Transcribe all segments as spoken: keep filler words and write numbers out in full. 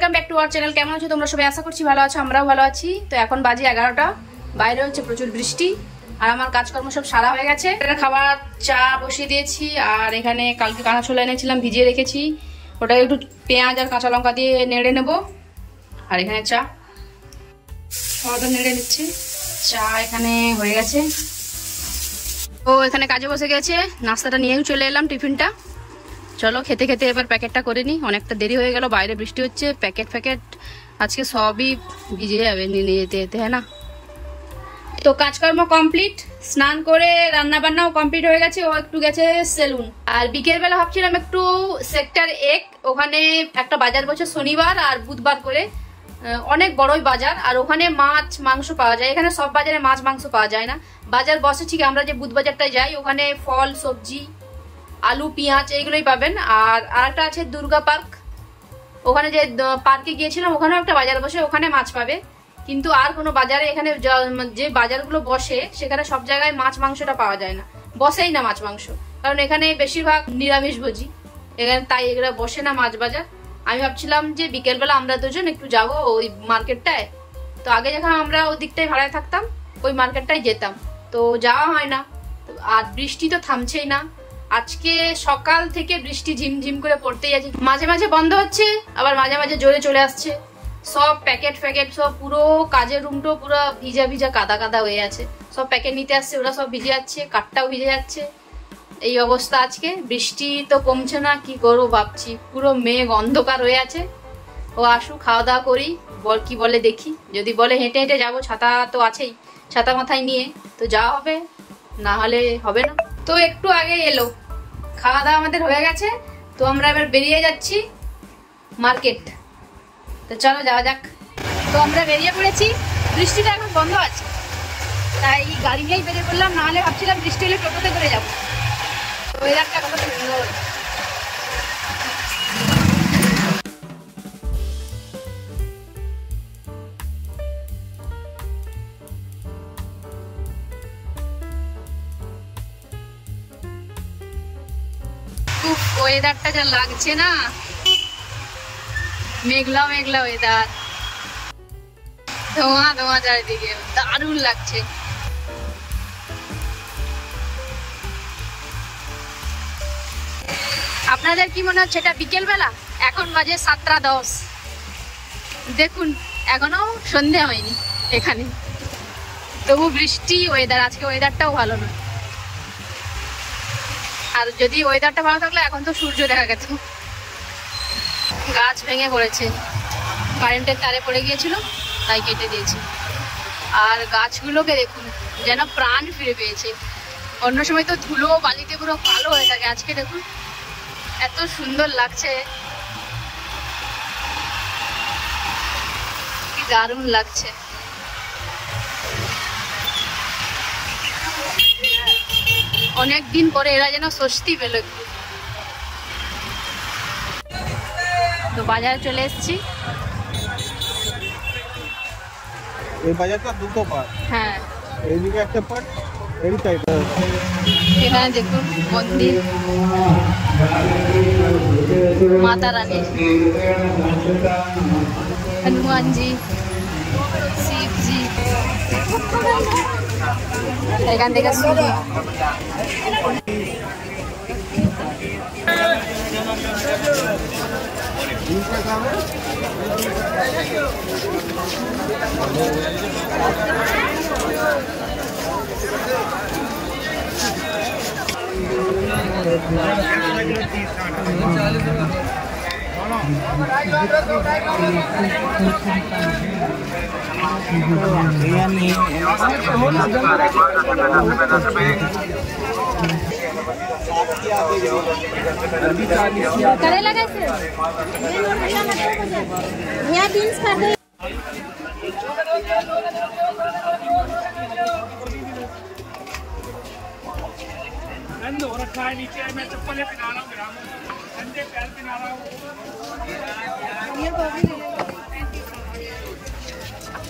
Welcome back to our channel. কেমন আছো তোমরা সবাই? আশা করছি ভালো আছো, আমরাও ভালো আছি। তো এখন বাজে এগারোটা, বাইরে হচ্ছে প্রচুর বৃষ্টি আর আমার কাজকর্ম সব সারা হয়ে গেছে। খাবার চা বসিয়ে দিয়েছি আর এখানে কালকে কাঁচা ছোলা এনেছিলাম, ভিজিয়ে রেখেছি, ওটাকে একটু পেঁয়াজ আর কাঁচা লঙ্কা দিয়ে নেড়ে নেব। আর এখানে চা খাওয়াটা নেড়ে নিচ্ছি। চা এখানে হয়ে গেছে। ও এখানে কাজে বসে গেছে, নাস্তাটা নিয়েও চলে এলাম, টিফিনটা। চলো খেতে খেতে এবার প্যাকেটটা করে নিই, অনেকটা দেরি হয়ে গেল, বাইরে বৃষ্টি হচ্ছে। প্যাকেট ফ্যাকেট আজকে সবই ভিজে যাবে নিয়ে যেতে যেতে, হ্যাঁ না? তো কাজকর্ম কমপ্লিট, স্নান করে রান্না বান্নাও কমপ্লিট হয়ে গেছে। ও একটু গেছে সেলুন। আর বিকেল বেলা ভাবছিলাম একটু সেক্টর এক, ওখানে একটা বাজার বসে শনিবার আর বুধবার করে, অনেক বড়ই বাজার। আর ওখানে মাছ মাংস পাওয়া যায়, এখানে সব বাজারে মাছ মাংস পাওয়া যায় না। বাজার বসে ঠিক, আমরা যে বুধ বাজারটায় যাই ওখানে ফল সবজি আলু পেঁয়াজ এইগুলোই পাবেন। আর আরেকটা আছে দুর্গা পার্ক, ওখানে যে পার্কে গিয়েছিলাম ওখানেও একটা বাজার বসে, ওখানে মাছ পাবে। কিন্তু আর কোনো বাজারে এখানে যে বাজারগুলো বসে সেখানে সব জায়গায় মাছ মাংসটা পাওয়া যায় না, বসেই না মাছ মাংস, কারণ এখানে বেশিরভাগ নিরামিষ ভোজি এখানে, তাই এগুলো বসে না মাছ বাজার। আমি ভাবছিলাম যে বিকেলবেলা আমরা দুজন একটু যাবো ওই মার্কেটটায়। তো আগে যখন আমরা ওই দিকটায় ভাড়ায় থাকতাম ওই মার্কেটটায় যেতাম, তো যাওয়া হয় না। আর বৃষ্টি তো থামছেই না, আজকে সকাল থেকে বৃষ্টি ঝিমঝিম করে পড়তেই আছে, মাঝে মাঝে বন্ধ হচ্ছে আবার মাঝে মাঝে জোরে চলে আসছে। সব প্যাকেট ফ্যাকেট সব পুরো কাজের রুমটো পুরো ভিজা ভিজা কাদা কাদা হয়ে আছে। সব প্যাকেট নিতে আসছে, ওরা সব ভিজে যাচ্ছে, কাঠটাও ভিজে যাচ্ছে। এই অবস্থা আজকে, বৃষ্টি তো কমছে না, কি করবো ভাবছি। পুরো মেঘ অন্ধকার হয়ে আছে। ও আসু, খাওয়া দাওয়া করি, বল কি বলে দেখি। যদি বলে হেঁটে হেঁটে যাবো, ছাতা তো আছেই, ছাতা মাথায় নিয়ে তো যাওয়া হবে, না হলে হবে না। তো একটু আগে এলো, খাওয়া দাওয়া আমাদের হয়ে গেছে। তো আমরা এবার বেরিয়ে যাচ্ছি মার্কেট। তো চলো যাওয়া যাক। তো আমরা বেরিয়ে পড়েছি, বৃষ্টিটা এখন বন্ধ আছে তাই গাড়ি নিয়েই বেরিয়ে পড়লাম, নাহলে ভাবছিলাম বৃষ্টি হলে টোটোতে করে যাবো। তো ওয়েদারটা কত সুন্দর। ওয়েদারটা যা লাগছে না, মেঘলা মেঘলা ওয়েদার, ধোঁয়া ধোঁয়া চারিদিকে, দারুণ লাগছে। আপনাদের কি মনে হচ্ছে এটা বিকেল বেলা? এখন বাজে সাতটা দশ, দেখুন এখনো সন্ধে হয়নি এখানে, তবু বৃষ্টি ওয়েদার। আজকে ওয়েদারটাও ভালো না, আর যদি ওয়েদারটা ভালো থাকলে এখন তো সূর্য দেখা গেছে। গাছ ভেঙে পড়েছে, কারেন্টের তারে পড়ে গিয়েছিল তাই কেটে দিয়েছে। আর গাছগুলোকে দেখুন যেন প্রাণ ফিরে পেয়েছে। অন্য সময় তো ধুলো বালিতে পুরো কালো হয়ে থাকে, আজকে দেখুন এত সুন্দর লাগছে, কি দারুণ লাগছে। অনেকদিন পরে এরা যেন স্বস্তি পেল একটু। তো বাজারে চলে এসেছি। এই বাজারটা দুটো পার্ট, হ্যাঁ এইদিকে একটা পার্ট, এই সাইডে। এখানে দেখুন মন্দির মাতা রানী, হনুমানজি, শিবজি, এখান থেকে শুরু। करेला कैसे? यहाँ बीन्स कर दो। रखा है नीचे, मैं चप्पल पहना रहा हूँ, ठंडे पैर पहना रहा हूँ।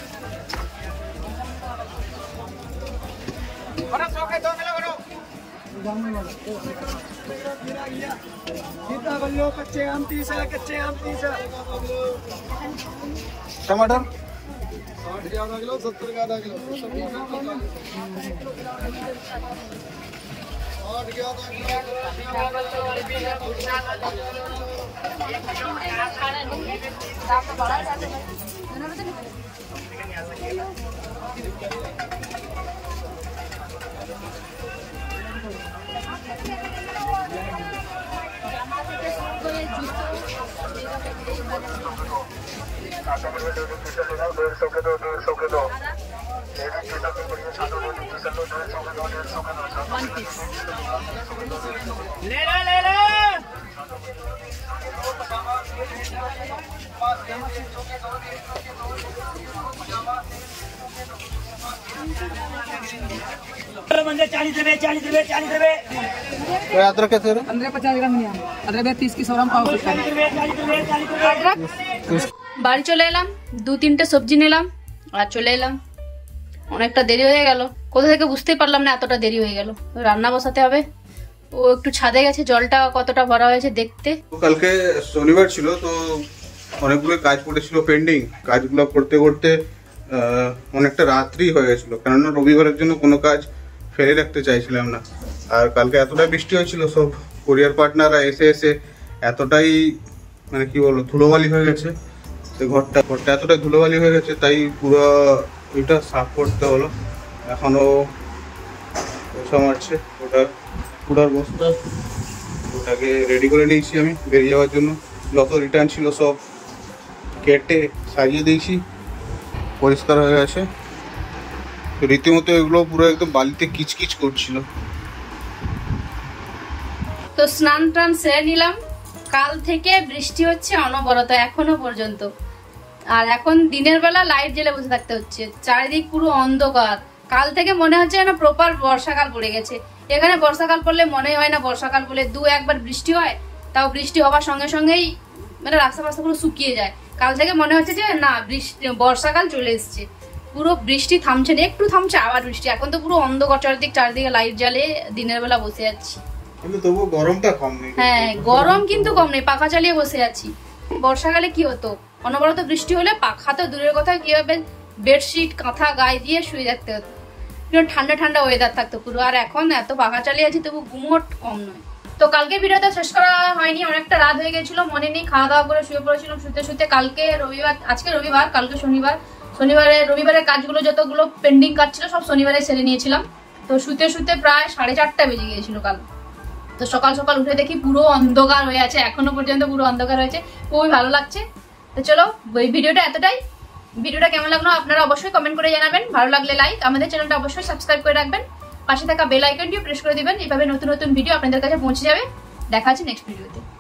बड़ा शौक है, दो किलो करो। कच्चे आम तीस है, कच्चे आम तीस है। टमाटर साठ के आधा किलो, सत्तर का आधा किलो, साठ के आधा किलो, डेढ़ सौ के दो, डेढ़ सौ के दो, ले लो ले लो। चालीस रुपए, चालीस रुपए, चालीस रुपए, अदरक कैसे रे? पंद्रह पचास ग्राम नहीं अदरक तीस की सौ ग्राम पाव चालीस रुपए, चालीस रुपए, चालीस रुपए। বাড়ি চলে এলাম, দু তিনটে সবজি নিলাম আর চলে এলাম। অনেকটা দেরি হয়ে গেল, কোথা থেকে বুঝতেই পারলাম না এতটা দেরি হয়ে গেল। রান্না বসাতে হবে। ও একটু ছাদে গেছে, জলটা কতটা ভরা হয়েছে দেখতে। কালকে শনিবার ছিল তো অনেকগুলো কাজ পড়েছিল পেন্ডিং, কাজগুলো করতে করতে অনেকটা রাত্রি হয়ে গেছিল, কেননা রবিবারের জন্য কোনো কাজ ফেলে রাখতে চাইছিলাম না। আর কালকে এতটাই বৃষ্টি হয়েছিল, সব কোরিয়ার পার্টনাররা এসে এসে এতটাই মানে কি বলবো ধুলোবালি হয়ে গেছে, তো ঘরটা ঘরটা এতটাই ধুলোবালি হয়ে গেছে, তাই পুরো এটা সাফ করতে হলো। এখনো পোছা মারছে, ওটা পুরার বস্তা, ওটাকে রেডি করে নিয়েছি আমি বেরিয়ে যাওয়ার জন্য। যত রিটার্ন ছিল সব কেটে সাজিয়ে দিয়েছি, পরিষ্কার হয়ে গেছে। তো রীতিমতো এগুলো পুরো একদম বালিতে কিচকিচ করছিল। তো স্নান টান সেরে নিলাম। কাল থেকে বৃষ্টি হচ্ছে অনবরত এখনো পর্যন্ত, আর এখন দিনের বেলা লাইট জ্বেলে বসে থাকতে হচ্ছে, চারিদিক পুরো অন্ধকার। কাল থেকে মনে হচ্ছে যেন প্রপার বর্ষাকাল পড়ে গেছে। এখানে বর্ষাকাল পড়লে মনে হয় না বর্ষাকাল বলে, দু একবার বৃষ্টি হয়, তাও বৃষ্টি হওয়ার সঙ্গে সঙ্গেই মানে রাস্তা রাস্তা পুরো শুকিয়ে যায়। কাল থেকে মনে হচ্ছে যে না বৃষ্টি বর্ষাকাল চলে এসছে, পুরো বৃষ্টি থামছে না, একটু থামছে আবার বৃষ্টি। এখন তো পুরো অন্ধকার, চারিদিক চারিদিকে লাইট জ্বালে দিনের বেলা বসে যাচ্ছি। কিন্তু তবুও গরমটা কম নেই। হ্যাঁ গরম কিন্তু কম নেই, পাখা চালিয়ে বসে আছি। বর্ষাকালে কি হতো, অনবরত বৃষ্টি হলে পাখা তো দূরের কথা, কি হবে বেডশিট কাঁথা গায়ে দিয়ে শুয়ে থাকতে হতো, ঠান্ডা ঠান্ডা ওয়েদার থাকতো পুরো। আর এখন এত পাখা চালিয়ে আছি তবু ঘুমোট কম নয়। তো কালকে ভিডিওটা শেষ করা হয়নি, অনেকটা রাত হয়ে গেছিল, মনে নেই, খাওয়া দাওয়া করে শুয়ে পড়েছিলাম। শুতে শুতে কালকে রবিবার, আজকে রবিবার, কালকে শনিবার, শনিবারে রবিবারের কাজগুলো যতগুলো পেন্ডিং কাজ ছিল সব শনিবারে সেরে নিয়েছিলাম। তো শুতে শুতে প্রায় সাড়ে চারটা বেজে গিয়েছিল কাল। তো সকাল সকাল উঠে দেখি পুরো অন্ধকার হয়ে আছে, এখনো পর্যন্ত পুরো অন্ধকার হয়েছে, খুবই ভালো লাগছে। তো চলো এই ভিডিওটা এতটাই। ভিডিওটা কেমন লাগলো আপনারা অবশ্যই কমেন্ট করে জানাবেন, ভালো লাগলে লাইক, আমাদের চ্যানেলটা অবশ্যই সাবস্ক্রাইব করে রাখবেন, পাশে থাকা বেল আইকনটিও প্রেস করে দিবেন, এভাবে নতুন নতুন ভিডিও আপনাদের কাছে পৌঁছে যাবে। দেখা হচ্ছে নেক্সট ভিডিওতে।